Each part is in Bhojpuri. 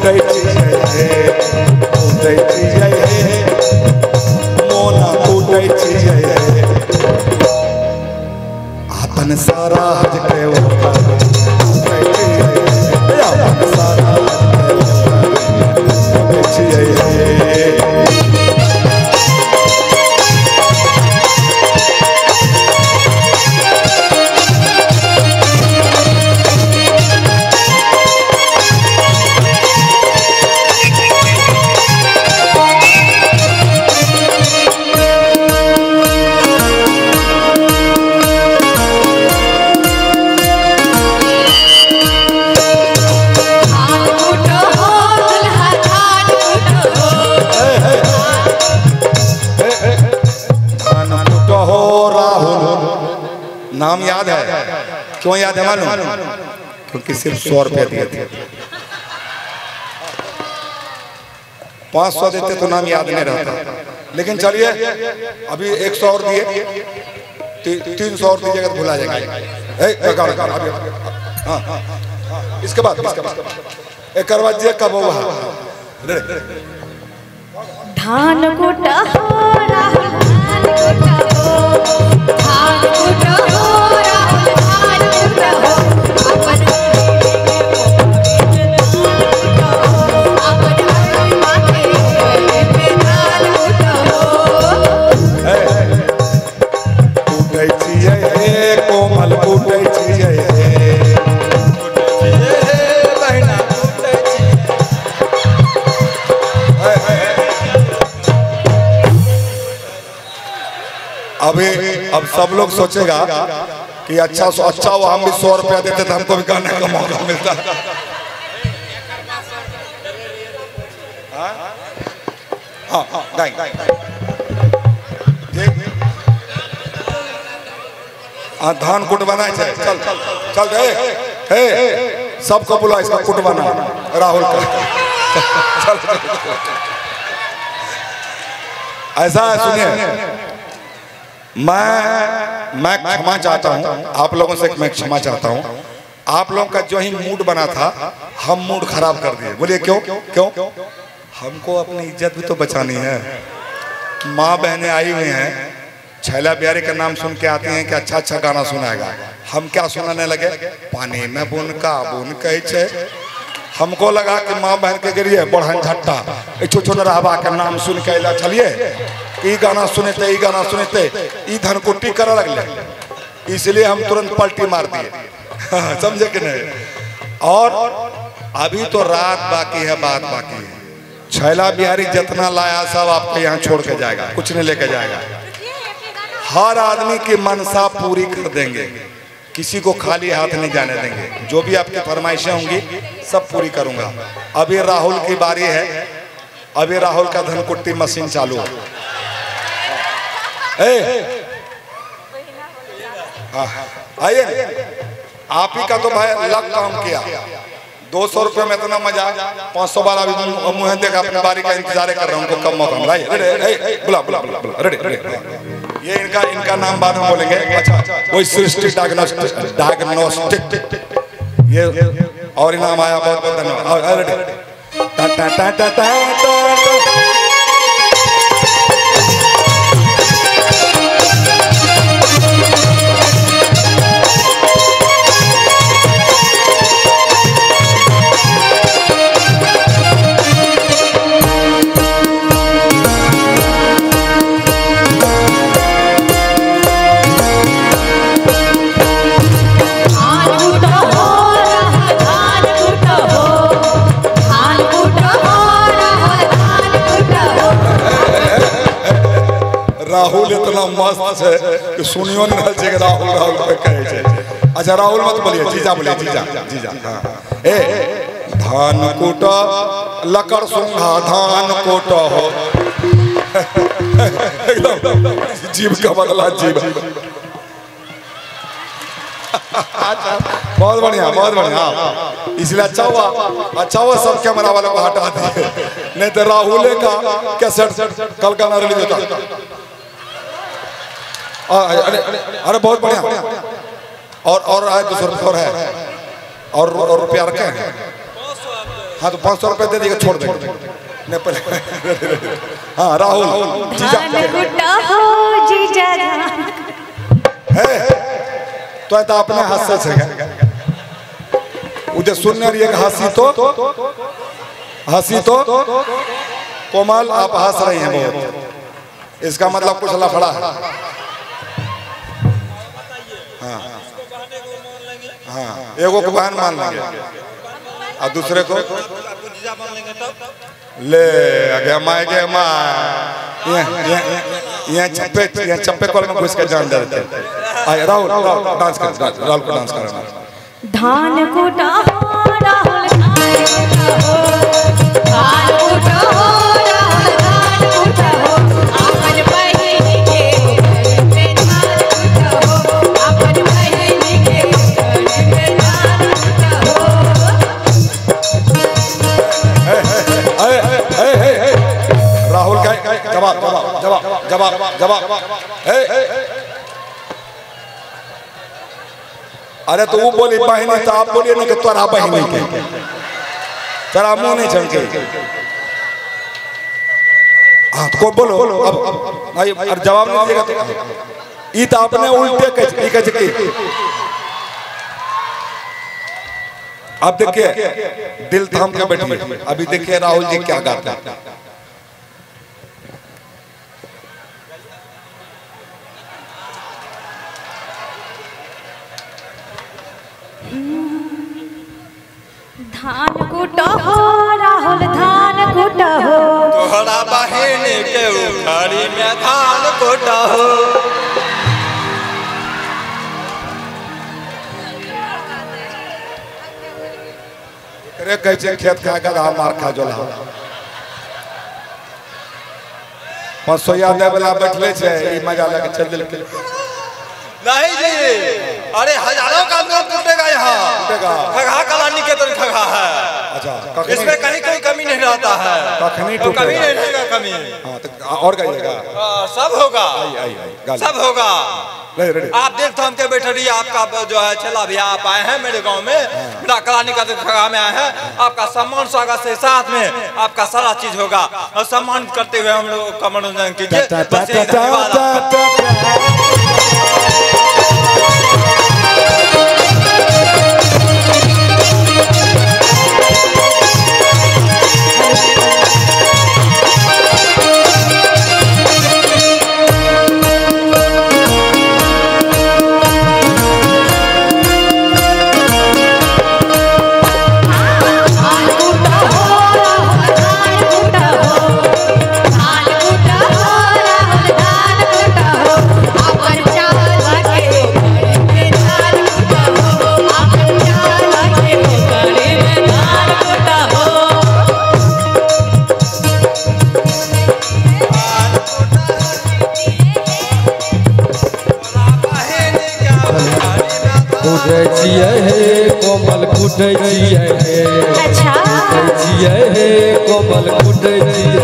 टूटे मोना टूटे आपन सारा हज के सारा नाम याद है, क्यों याद है मालूम? क्योंकि सिर्फ 100 रुपया दिए थे। 500 देते तो नाम याद नहीं रहता। लेकिन चलिए अभी 100 और दिए, 300 और दीजिएगा तो भुला जाएगा। इसके बाद एक करवा दिए कब हुआ धान कुटा हो राहुल धान कुटा हो धान कुटा हो राहुल धान कुटा हो अपन माथे पे धान कुटा हो टूटे छिए कोमल टूटे छिए बहना टूटे अभी अब सब लोग सोचेगा कि अच्छा वो हम भी 100 रुपया देते थे हमको भी गाने का मौका मिलता। धान कुटवाना है, चल चल सबको बुला इसका कुटवाना राहुल का। ऐसा है, सुनिए मैं क्षमा चाहता हूँ आप लोगों से, मैं क्षमा चाहता हूँ। आप लोगों का जो ही मूड बना था हम मूड खराब कर दिए। बोलिए क्यों क्यों? हमको अपनी इज्जत भी तो बचानी है। माँ बहनें आई हुई हैं, छैला बिहारी का नाम सुन के आती हैं कि अच्छा अच्छा गाना सुनाएगा। हम क्या सुनाने लगे? पानी में बुन का बुन कहे। हमको लगा कि माँ बहन के गिरिए बढ़न झट्टा छोटा रहबा के नाम सुन के अला चलिए ई गाना सुनते ई गाना सुनते ई धनकुट्टी कर लगले, इसलिए हम तुरंत पलटी मार दिए। समझे कि नहीं? और अभी तो रात बाकी है, बात बाकी है। छैला बिहारी जितना लाया सब आपको यहाँ छोड़ के जाएगा, कुछ नहीं लेके जाएगा। हर आदमी की मनसा पूरी कर देंगे, किसी को खाली हाथ नहीं जाने देंगे। जो भी आपकी फरमाइशें होंगी सब पूरी करूंगा। अभी राहुल की बारी है, अभी राहुल का धनकुट्टी मशीन चालू है। आइए, आप ही का तो भाई लग काम किया। 200 रुपये में इतना मजा, 500 बार अभी मुँह देखा अपनी बारी का इंतजार कर रहा हूँ, उनको कम मौका मिला। बुला बुला बुला बुला रेडी रेडी। ये इनका नाम बाद में बोलेंगे। अच्छा, वही सृष्टि डायग्नोस्टिक ये और इनाम आया, बहुत बहुत धन्यवाद। राहुल इतना मस्त है कि सुनियो नहीं चाहिए राहुल राहुल पे कहे। अच्छा राहुल मत बोलिए, जीजा बोलिए, जीजा जीजा। हाँ ए धान कूट लकड़ सुंघा धान कूट हो जीव का बदला जीव। बहुत बढ़िया बहुत बढ़िया। इसलिए अच्छा हुआ सब कैमरा वालों को हटा दिए, नहीं तो राहुल का कैसेट कल का ना रिलीज होता। अरे बहुत बढ़िया। और है 200 रुपये और है और रुपया रखे हैं। हाँ तो 500 रुपए दे देगा, छोड़ देंगे। नहीं पहले हाँ राहुल धान कुटा हो जीजा है तो अपने हाथ से छेगा उधर सुनने रही है हंसी तो कोमल आप हंस रही हैं बहुत, इसका मतलब कुछ लफड़ा है। हाँ हाँ एगो को बहन मान लेंगे और दूसरे को ले गया माँ यहाँ चप्पे कॉल में घुस के जान देते हैं। राहुल डांस कर, राहुल को डांस करना। धान कुटा हो राहुल धान कुटा हो राहुल धान कुटा हो अपन बहिन के घर में धान कुटा हो अपन बहिन के घर में धान कुटा हो। राहुल का जवाब अरे तो वो बोली बहनी तो आप बोलिए ना कि तोरा बहनी के तेरा मुंह नहीं चमके। हाँ तो बोलो अब अरे जवाब नहीं देगा तो ये तो आपने उल्टे कह अब देखिए दिल थाम के बैठिए। अभी देखिए राहुल जी क्या गाते हैं। धान कुटा हो राहुल धान कुटा हो तोहरा बहिन के उखड़ी में धान कुटा हो। अरे कैसे खेत खा कर मार खा जो 500 याद वाला बैठले छे ई मजा लगे चल दिल के नहीं जी, अरे हजारों का नोट टूटेगा यहाँ। खगा कलानी के तरह खगा है। अच्छा इसमें कहीं कोई कमी नहीं रहता है, कभी तो कभी नहीं रहेगा कमी। हाँ तो और गाइएगा सब होगा सब होगा। आप दिल थाम के बैठे रहिए। आपका जो है छला भैया आप आए हैं मेरे गांव में, मेरा कलानी का खगा में आए हैं। आपका सम्मान स्वागत से साथ में आपका सारा चीज होगा और सम्मान करते हुए हम लोग का मनोरंजन कीजिए। कोमल कुटे अच्छा कोमल कुटे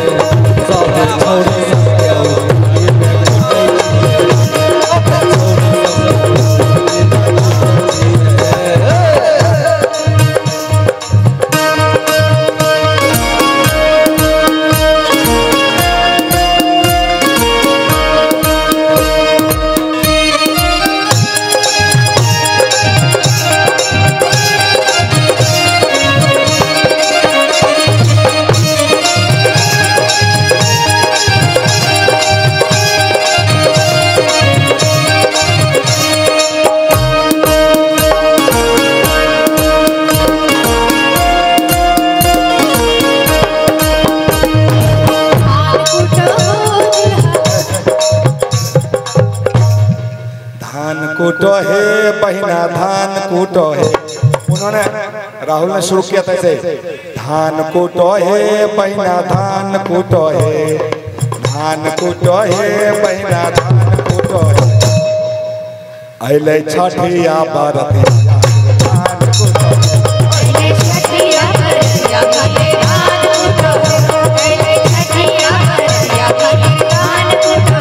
कूटो है बहिना धान कूटो है। उन्होंने राहुल ने शुरू किया था ऐसे, धान कूटो है बहिना धान कूटो है, धान कूटो है बहिना धान कूटो है। अले छठिया बरतिया धान कूटो अले छठिया बरतिया धान कूटो अले छठिया बरतिया धान कूटो।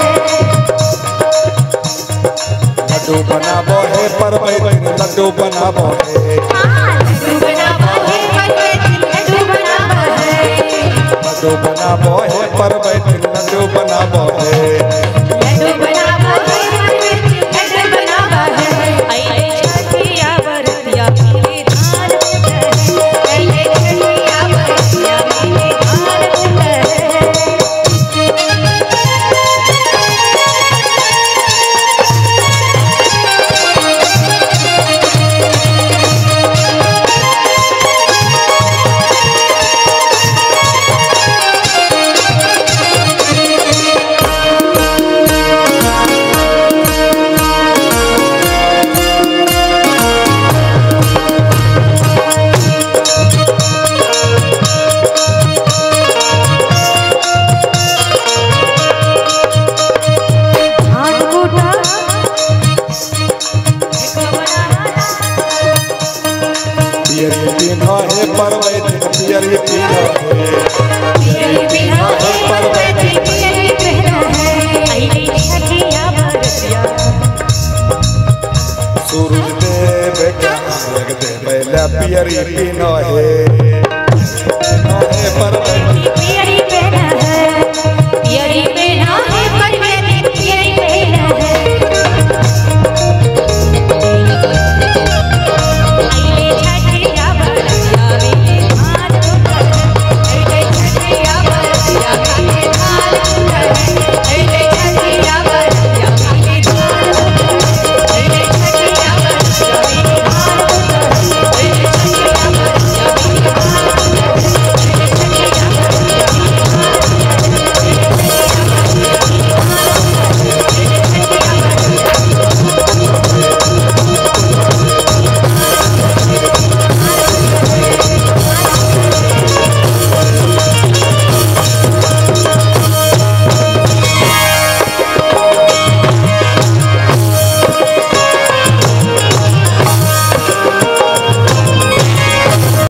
लड्डू बनाबो है पर लड्डू बनाबो है, लड्डू बनाबो है पर लड्डू बनाबो है पर्वत लड्डू बनाबो है लड्डू बनावा है लड्डू बनावा है आइले छठिया बरतिया मिली धान कुट आइले छठिया बरतिया मिली धान पियरी पीना है पियरी पीना है पर्वत पियरी पहना है आइले छठिया बरतिया सूरज देव का अर्घ दे पहला पियरी पीना है